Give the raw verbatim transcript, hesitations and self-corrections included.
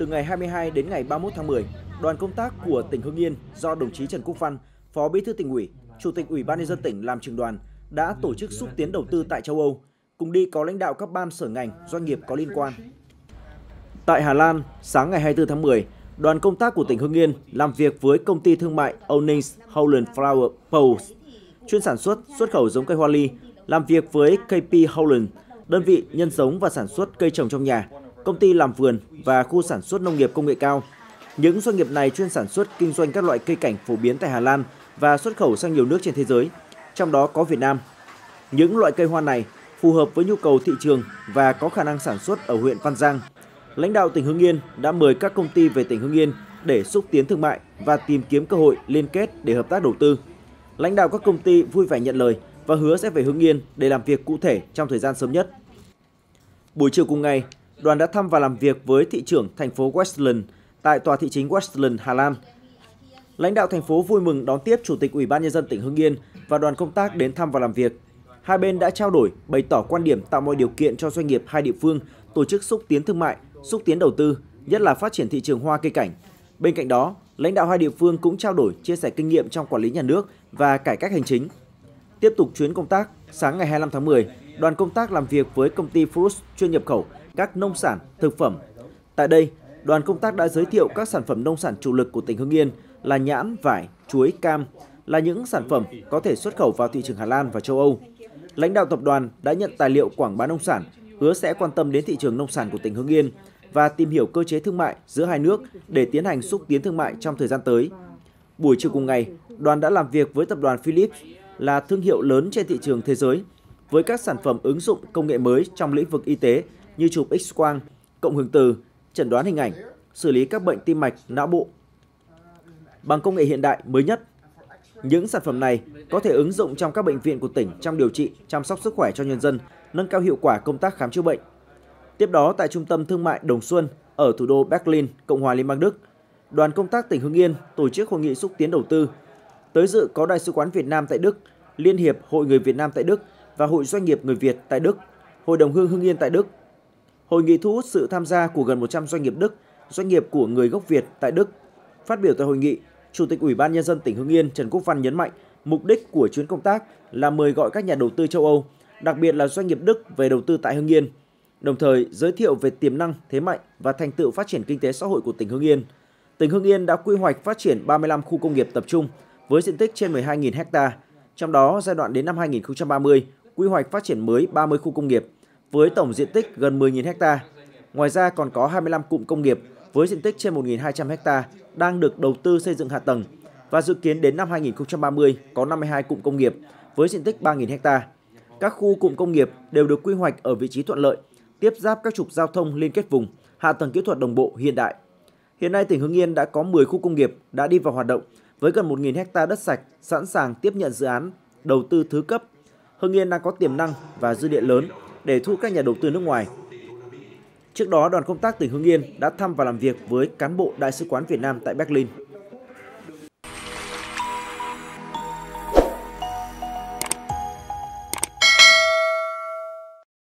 từ ngày hai mươi hai đến ngày ba mươi mốt tháng mười, đoàn công tác của tỉnh Hưng Yên do đồng chí Trần Quốc Văn, Phó Bí thư Tỉnh ủy, Chủ tịch Ủy ban nhân dân tỉnh làm trưởng đoàn đã tổ chức xúc tiến đầu tư tại châu Âu, cùng đi có lãnh đạo các ban sở ngành, doanh nghiệp có liên quan. Tại Hà Lan, sáng ngày hai mươi tư tháng mười, đoàn công tác của tỉnh Hưng Yên làm việc với công ty thương mại Owings Holland Flower Post, chuyên sản xuất, xuất khẩu giống cây hoa ly, làm việc với ca pê Holland, đơn vị nhân giống và sản xuất cây trồng trong nhà, công ty làm vườn và khu sản xuất nông nghiệp công nghệ cao. Những doanh nghiệp này chuyên sản xuất kinh doanh các loại cây cảnh phổ biến tại Hà Lan và xuất khẩu sang nhiều nước trên thế giới, trong đó có Việt Nam. Những loại cây hoa này phù hợp với nhu cầu thị trường và có khả năng sản xuất ở huyện Văn Giang. Lãnh đạo tỉnh Hưng Yên đã mời các công ty về tỉnh Hưng Yên để xúc tiến thương mại và tìm kiếm cơ hội liên kết để hợp tác đầu tư. Lãnh đạo các công ty vui vẻ nhận lời và hứa sẽ về Hưng Yên để làm việc cụ thể trong thời gian sớm nhất. Buổi chiều cùng ngày, đoàn đã thăm và làm việc với thị trưởng thành phố Westland tại tòa thị chính Westland, Hà Lan. Lãnh đạo thành phố vui mừng đón tiếp Chủ tịch Ủy ban nhân dân tỉnh Hưng Yên và đoàn công tác đến thăm và làm việc. Hai bên đã trao đổi, bày tỏ quan điểm tạo mọi điều kiện cho doanh nghiệp hai địa phương tổ chức xúc tiến thương mại, xúc tiến đầu tư, nhất là phát triển thị trường hoa cây cảnh. Bên cạnh đó, lãnh đạo hai địa phương cũng trao đổi, chia sẻ kinh nghiệm trong quản lý nhà nước và cải cách hành chính. Tiếp tục chuyến công tác, sáng ngày hai mươi lăm tháng mười, đoàn công tác làm việc với công ty Fruit chuyên nhập khẩu các nông sản, thực phẩm. Tại đây, đoàn công tác đã giới thiệu các sản phẩm nông sản chủ lực của tỉnh Hưng Yên là nhãn, vải, chuối, cam, là những sản phẩm có thể xuất khẩu vào thị trường Hà Lan và châu Âu. Lãnh đạo tập đoàn đã nhận tài liệu quảng bá nông sản, hứa sẽ quan tâm đến thị trường nông sản của tỉnh Hưng Yên và tìm hiểu cơ chế thương mại giữa hai nước để tiến hành xúc tiến thương mại trong thời gian tới. Buổi chiều cùng ngày, đoàn đã làm việc với tập đoàn Philips, là thương hiệu lớn trên thị trường thế giới, với các sản phẩm ứng dụng công nghệ mới trong lĩnh vực y tế như chụp X-quang, cộng hưởng từ, chẩn đoán hình ảnh, xử lý các bệnh tim mạch, não bộ bằng công nghệ hiện đại mới nhất. Những sản phẩm này có thể ứng dụng trong các bệnh viện của tỉnh trong điều trị, chăm sóc sức khỏe cho nhân dân, nâng cao hiệu quả công tác khám chữa bệnh. Tiếp đó, tại Trung tâm Thương mại Đồng Xuân ở thủ đô Berlin, Cộng hòa Liên bang Đức, đoàn công tác tỉnh Hưng Yên tổ chức hội nghị xúc tiến đầu tư. Tới dự có Đại sứ quán Việt Nam tại Đức, Liên hiệp Hội người Việt Nam tại Đức và Hội Doanh nghiệp người Việt tại Đức, Hội đồng hương Hưng Yên tại Đức. Hội nghị thu hút sự tham gia của gần một trăm doanh nghiệp Đức, doanh nghiệp của người gốc Việt tại Đức. Phát biểu tại hội nghị, Chủ tịch Ủy ban nhân dân tỉnh Hưng Yên Trần Quốc Văn nhấn mạnh mục đích của chuyến công tác là mời gọi các nhà đầu tư châu Âu, đặc biệt là doanh nghiệp Đức về đầu tư tại Hưng Yên, đồng thời giới thiệu về tiềm năng, thế mạnh và thành tựu phát triển kinh tế xã hội của tỉnh Hưng Yên. Tỉnh Hưng Yên đã quy hoạch phát triển ba mươi lăm khu công nghiệp tập trung với diện tích trên mười hai nghìn ha. Trong đó, giai đoạn đến năm hai nghìn không trăm ba mươi, quy hoạch phát triển mới ba mươi khu công nghiệp với tổng diện tích gần mười nghìn ha. Ngoài ra còn có hai mươi lăm cụm công nghiệp với diện tích trên một nghìn hai trăm ha đang được đầu tư xây dựng hạ tầng và dự kiến đến năm hai nghìn không trăm ba mươi có năm mươi hai cụm công nghiệp với diện tích ba nghìn ha. Các khu cụm công nghiệp đều được quy hoạch ở vị trí thuận lợi, tiếp giáp các trục giao thông liên kết vùng, hạ tầng kỹ thuật đồng bộ hiện đại. Hiện nay tỉnh Hưng Yên đã có mười khu công nghiệp đã đi vào hoạt động với gần một nghìn ha đất sạch sẵn sàng tiếp nhận dự án đầu tư thứ cấp. Hưng Yên đang có tiềm năng và dư địa lớn để thu các nhà đầu tư nước ngoài. Trước đó, đoàn công tác tỉnh Hưng Yên đã thăm và làm việc với cán bộ Đại sứ quán Việt Nam tại Berlin.